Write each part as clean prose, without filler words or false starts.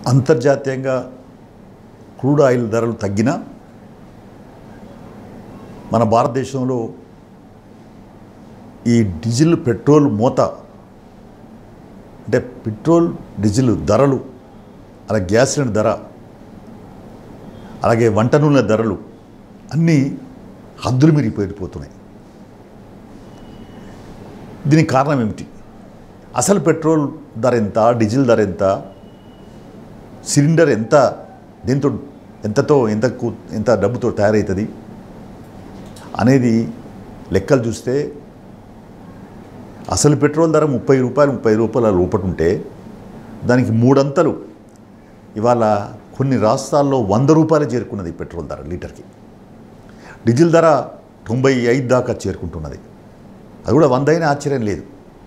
అంతర్జాతీయంగా crude oil ధరలు తగ్గినా మన భారతదేశంలో ఈ డీజిల్ పెట్రోల్ మోత అంటే పెట్రోల్ డీజిల్ ధరలు అలాగే గ్యాస్ సిలిండర్ ధర అలాగే వంట నూనె ధరలు అన్నీ హద్దులు మీరిపోతున్నాయి. దీనికి కారణం ఏమిటి? అసలు పెట్రోల్ ధర ఎంత, డీజిల్ ధర ఎంత, సిలిండర్ ఎంత, దీంతో ఎంత డబ్బుతో తయారవుతుంది అనేది లెక్కలు చూస్తే అసలు పెట్రోల్ ధర 30 రూపాయల లోపట ఉంటే దానికి మూడంతలు ఇవాళ కొన్ని రాష్ట్రాల్లో 100 రూపాయలు చేరుకున్నది పెట్రోల్ ధర లీటర్కి. డీజిల్ ధర 95 దాకా చేరుకుంటున్నది. అది కూడా 100 అయినా ఆశ్చర్యం లేదు.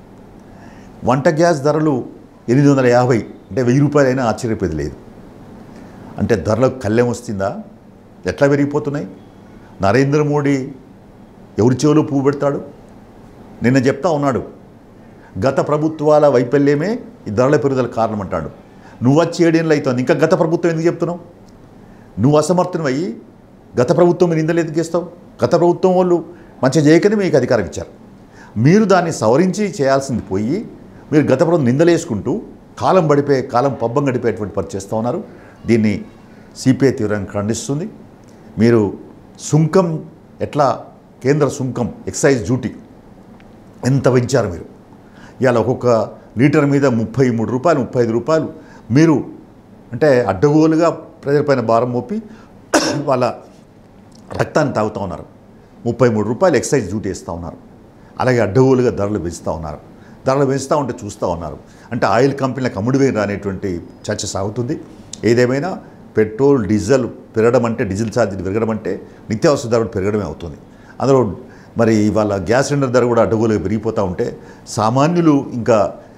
వంట గ్యాస్ ధరలు 850 అంటే 1000 రూపాయలు అయినా ఆశ్చర్యపోయేది లేదు. అంటే ధరలకు కళ్ళెం వస్తుందా? ఎట్లా పెరిగిపోతున్నాయి? నరేంద్ర మోడీ ఎవరి చెవులో పువ్వు పెడతాడు? నిన్న చెప్తా ఉన్నాడు, గత ప్రభుత్వాల వైఫల్యమే ఈ ధరల పెరుగుదల కారణం అంటాడు. నువ్వు వచ్చి 7 ఏళ్ళు అవుతుంది, ఇంకా గత ప్రభుత్వం ఎందుకు చెప్తున్నావు? నువ్వు అసమర్థునివయ్యి గత ప్రభుత్వం మీరు నిందలు ఎందుకు చేస్తావు? గత ప్రభుత్వం వాళ్ళు మంచిగా చేయకనే మీకు అధికారం ఇచ్చారు. మీరు దాన్ని సవరించి చేయాల్సింది పోయి మీరు గత ప్రభుత్వం నిందలేసుకుంటూ కాలం పబ్బం గడిపేటువంటి పని చేస్తూ ఉన్నారు. దీన్ని సిపిఐ తీవ్రంగా ఖండిస్తుంది. మీరు సుంకం ఎట్లా కేంద్ర సుంకం ఎక్సైజ్ డ్యూటీ ఎంత పెంచారు మీరు? ఇవాళ ఒక్కొక్క లీటర్ మీద 33 రూపాయలు 35 రూపాయలు మీరు అంటే అడ్డగోలుగా ప్రజలపైన భారం మోపి వాళ్ళ రక్తాన్ని తాగుతూ ఉన్నారు. 33 రూపాయలు ఎక్సైజ్ డ్యూటీ ఇస్తూ ఉన్నారు. అలాగే అడ్డగోలుగా ధరలు పెంచుతూ ఉన్నారు. ధరలు పెంచుతూ ఉంటే చూస్తూ ఉన్నారు. అంటే ఆయిల్ కంపెనీలకు అమ్ముడువేరు అనేటువంటి చర్చ సాగుతుంది. ఏదేమైనా పెట్రోల్ డీజిల్ పెరగడం అంటే, డీజిల్ ఛార్జీలు పెరగడం అంటే నిత్యావసర ధరలు పెరగడమే అవుతుంది. అందులో మరి ఇవాళ గ్యాస్ సిలిండర్ ధర కూడా అడ్డగోలుగా పెరిగిపోతూ ఉంటే సామాన్యులు ఇంకా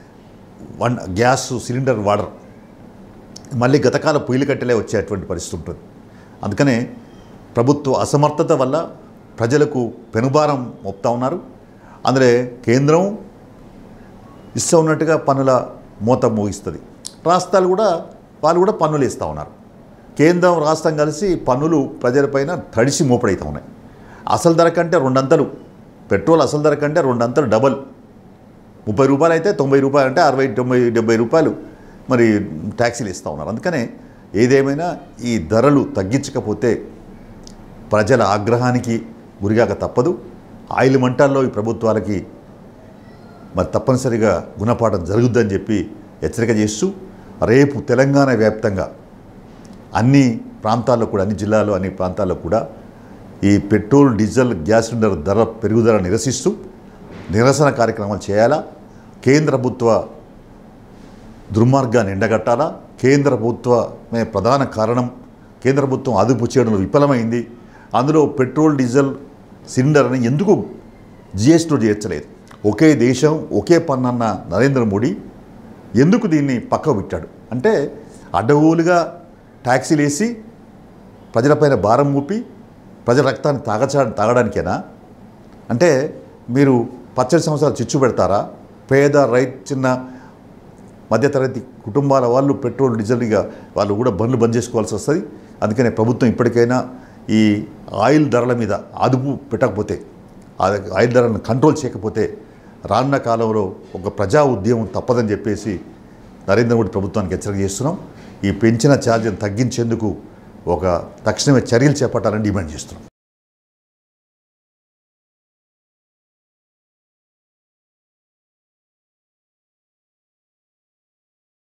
గ్యాస్ సిలిండర్ వాడరు. మళ్ళీ గతకాల పొయ్యిలు కట్టెలే వచ్చేటువంటి పరిస్థితి ఉంటుంది. అందుకనే ప్రభుత్వ అసమర్థత వల్ల ప్రజలకు పెనుభారం మోపుతూ ఉన్నారు. అందులో కేంద్రం ఇస్తూ ఉన్నట్టుగా పన్నుల మోత మోగిస్తుంది. రాష్ట్రాలు కూడా వాళ్ళు కూడా పన్నులు ఇస్తూ ఉన్నారు. కేంద్రం రాష్ట్రం కలిసి పన్నులు ప్రజలపైన తడిసి మోపడవుతూ ఉన్నాయి. అసలు ధర కంటే 2 అంతలు పెట్రోల్ అసలు ధర కంటే 2 అంతలు డబల్. 30 రూపాయలు అయితే 90 రూపాయలు అంటే 60, 90, 70 రూపాయలు మరి ట్యాక్సీలు ఇస్తూ ఉన్నారు. అందుకనే ఏదేమైనా ఈ ధరలు తగ్గించకపోతే ప్రజల ఆగ్రహానికి గురిగాక తప్పదు. ఆయిల్ మంటల్లో ఈ ప్రభుత్వాలకి మరి తప్పనిసరిగా గుణపాఠం జరుగుద్దని చెప్పి హెచ్చరిక చేస్తూ రేపు తెలంగాణ వ్యాప్తంగా అన్ని ప్రాంతాల్లో కూడా, అన్ని జిల్లాల్లో, అన్ని ప్రాంతాల్లో కూడా ఈ పెట్రోల్ డీజిల్ గ్యాస్ సిలిండర్ ధర పెరుగుదల నిరసిస్తూ నిరసన కార్యక్రమాలు చేయాలా? కేంద్ర ప్రభుత్వ దుర్మార్గాన్ని ఎండగట్టాలా? కేంద్ర ప్రభుత్వమే ప్రధాన కారణం. కేంద్ర ప్రభుత్వం అదుపు చేయడంలో విఫలమైంది. అందులో పెట్రోల్ డీజిల్ సిలిండర్ని ఎందుకు జిఎస్టీలో చేర్చలేదు? ఒకే దేశం ఒకే పన్ను అన్న నరేంద్ర మోడీ ఎందుకు దీన్ని పక్కకు పెట్టాడు? అంటే అడ్డగోలుగా ట్యాక్సీలు వేసి ప్రజలపైన భారం మోపి ప్రజల రక్తాన్ని తాగడానికేనా? అంటే మీరు 18 సంవత్సరాలు చిచ్చు పెడతారా? పేద చిన్న మధ్యతరగతి కుటుంబాల వాళ్ళు పెట్రోల్ డీజిల్గా వాళ్ళు కూడా బండ్లు బంద్ చేసుకోవాల్సి వస్తుంది. అందుకనే ప్రభుత్వం ఇప్పటికైనా ఈ ఆయిల్ ధరల మీద అదుపు పెట్టకపోతే, ఆయిల్ ధరలను కంట్రోల్ చేయకపోతే రానున్న కాలంలో ఒక ప్రజా ఉద్యమం తప్పదని చెప్పేసి నరేంద్ర మోడీ ప్రభుత్వానికి హెచ్చరిక చేస్తున్నాం. ఈ పెంచిన ఛార్జీని తగ్గించేందుకు తక్షణమే చర్యలు చేపట్టాలని డిమాండ్ చేస్తున్నాం.